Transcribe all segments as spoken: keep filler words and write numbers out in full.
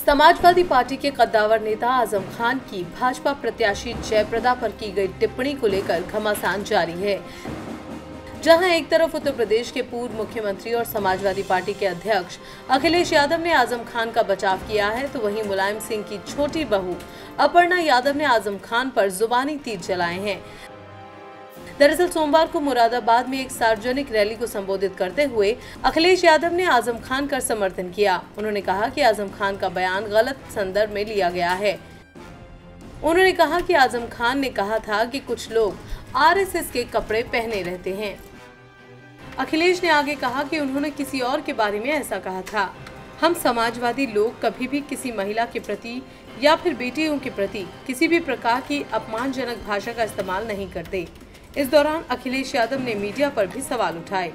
Samajwadi party के कद्दावर नेता आजम खान की भाजपा प्रत्याशी जयप्रदा पर की गई टिप्पणी को लेकर घमासान जारी है। जहां एक तरफ उत्तर प्रदेश के पूर्व मुख्यमंत्री और समाजवादी पार्टी के अध्यक्ष अखिलेश यादव ने आजम खान का बचाव किया है, तो वहीं मुलायम सिंह की छोटी बहू अपर्णा यादव ने आजम खान पर जुबानी तीर चलाए हैं। दरअसल सोमवार को मुरादाबाद में एक सार्वजनिक रैली को संबोधित करते हुए अखिलेश यादव ने आजम खान का समर्थन किया। उन्होंने कहा कि आजम खान का बयान गलत संदर्भ में लिया गया है। उन्होंने कहा कि आजम खान ने कहा था कि कुछ लोग आरएसएस के कपड़े पहने रहते हैं। अखिलेश ने आगे कहा कि उन्होंने किसी और के बारे में ऐसा कहा था। हम समाजवादी लोग कभी भी किसी महिला के प्रति या फिर बेटियों के प्रति किसी भी प्रकार की अपमानजनक भाषा का इस्तेमाल नहीं करते। इस दौरान अखिलेश यादव ने मीडिया पर भी सवाल उठाए।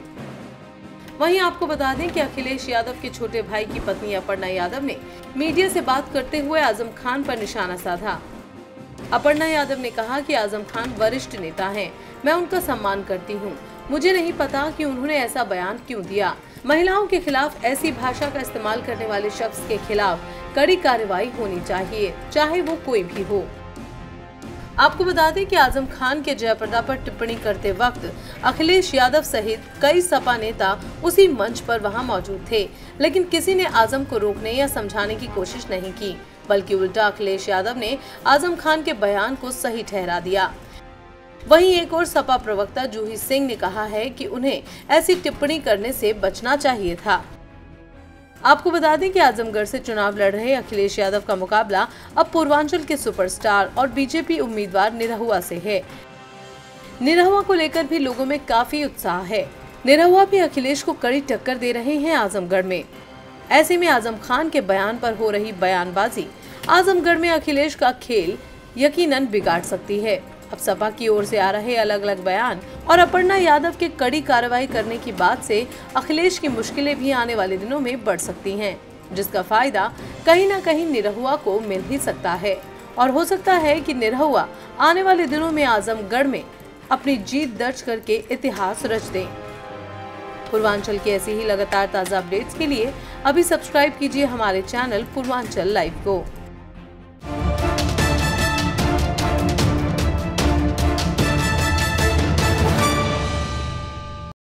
वहीं आपको बता दें कि अखिलेश यादव के छोटे भाई की पत्नी अपर्णा यादव ने मीडिया से बात करते हुए आजम खान पर निशाना साधा। अपर्णा यादव ने कहा कि आजम खान वरिष्ठ नेता हैं, मैं उनका सम्मान करती हूं। मुझे नहीं पता कि उन्होंने ऐसा बयान क्यों दिया। महिलाओं के खिलाफ ऐसी भाषा का इस्तेमाल करने वाले शख्स के खिलाफ कड़ी कार्रवाई होनी चाहिए, चाहे वो कोई भी हो। आपको बता दें कि आजम खान के जयप्रदा पर टिप्पणी करते वक्त अखिलेश यादव सहित कई सपा नेता उसी मंच पर वहां मौजूद थे, लेकिन किसी ने आजम को रोकने या समझाने की कोशिश नहीं की, बल्कि उल्टा अखिलेश यादव ने आजम खान के बयान को सही ठहरा दिया। वहीं एक और सपा प्रवक्ता जूही सिंह ने कहा है कि उन्हें ऐसी टिप्पणी करने से बचना चाहिए था। आपको बता दें कि आजमगढ़ से चुनाव लड़ रहे अखिलेश यादव का मुकाबला अब पूर्वांचल के सुपरस्टार और बीजेपी उम्मीदवार निरहुआ से है। निरहुआ को लेकर भी लोगों में काफी उत्साह है। निरहुआ भी अखिलेश को कड़ी टक्कर दे रहे हैं आजमगढ़ में। ऐसे में आजम खान के बयान पर हो रही बयानबाजी आजमगढ़ में अखिलेश का खेल यकीनन बिगाड़ सकती है। अब सपा की ओर से आ रहे अलग अलग बयान और अपर्णा यादव के कड़ी कार्रवाई करने की बात से अखिलेश की मुश्किलें भी आने वाले दिनों में बढ़ सकती हैं, जिसका फायदा कहीं ना कहीं निरहुआ को मिल ही सकता है। और हो सकता है कि निरहुआ आने वाले दिनों में आजमगढ़ में अपनी जीत दर्ज करके इतिहास रच दें। पूर्वांचल के ऐसे ही लगातार ताज़ा अपडेट्स के लिए अभी सब्सक्राइब कीजिए हमारे चैनल पूर्वांचल लाइव को।